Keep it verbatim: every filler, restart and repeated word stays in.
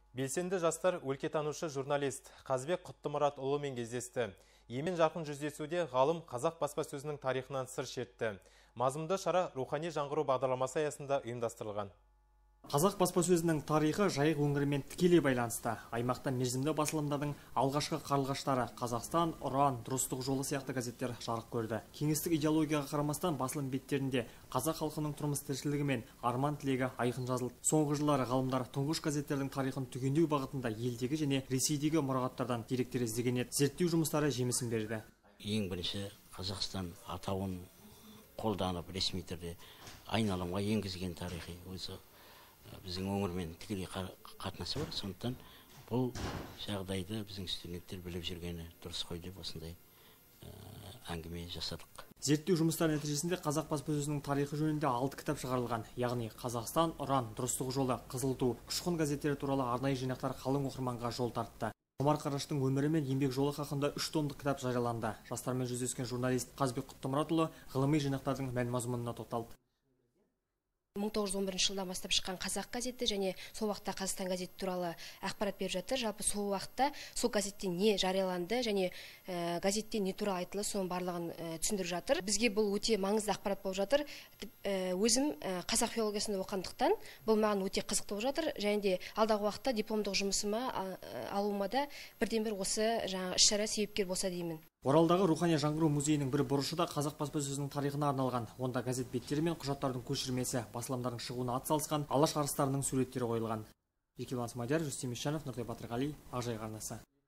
Белсенді жастар өлкетанушы журналист Қазбек Құттымұратұлымен кездесті. Емен жарқын жүздесуде ғалым қазақ баспасөзінің тарихынан сыр шертті. Мазмұнды шара рухани жаңғыру бағдарламасы аясында ұйымдастырылған. Қазақ баспасөзінің тарихы Жайық өңірімен тікелей байланысты. Аймақта мерзімді басылымдардың алғашқы қарлығаштары Қазақстан, Ұран, Дұрыстық жолы сияқты газеттер жарық көрді. Кеңестік идеологияға қарамастан басылым беттерінде қазақ халқының тұрмыс тіршілігі мен арман тілегі айқын жазылды. Соңғы жылдары ғалымдар тұңғыш газеттердің тарихын түгендеу бағытында елдегі және Ресейдегі мұрағаттардан деректер іздеген еді. Зерттеу жұмыстары жемісін берді. Ең бірінші Қазақстан атауын қолданып ресми түрде айналымға енгізген тарихи өзі біздің өңірмен тікелей қатынасы бар. Сондықтан бұл жағдайды біздің студенттер біліп жүргені дұрыс қой деп осындай әңгіме жасадық. Зерттеу жұмыстары нәтижесінде қазақ баспасөзінің тарихы жөнінде алты кітап шығарылған. Яғни Қазақстан, Ұран, Дұрыстық жолы, Қызыл ту, Ұшқын газеттері туралы арнайы жинақтар қалың оқырманға жол тартты. Омар Қараштың өмірі мен еңбек жолы хақында үш томдық кітап жарияланды. Жастармен жүздескен журналист Қазбек Құттымұратұлы ғылыми жинақтардың мән-мазмұнына тоқталды. мың тоғыз жүз он бірінші жылдан бастап шыққан Қазақ газеті және сол уақытта Қазақстан газеті туралы ақпарат беріп жатыр. Жалпы сол уақытта сол газетте не жарияланды және ә, газетте не туралы айтылды, соның барлығын ә, түсіндіріп жатыр. Бізге бұл өте маңызды ақпарат болып жатыр. Ә, өзім ә, қазақ филологиясында оқығандықтан бұл маған өте қызықты болып жатыр. Және де алдағы уақытта дипломдық жұмысыма алуыма да бірден бір осы жаңа іс-шара себепкер болса деймін. Оралдағы рухани жаңғыру музейінің бір бұрышы да қазақ баспасөзінің тарихына арналған. Онда газет беттері мен құжаттардың көшірмесі, басылымдардың шығуына атсалысқан алаш арыстарының суреттері қойылған. Еркебұлан Смадияров, Рүстем Ишанов, Нұртай Батырғали, Ақжайық арнасы.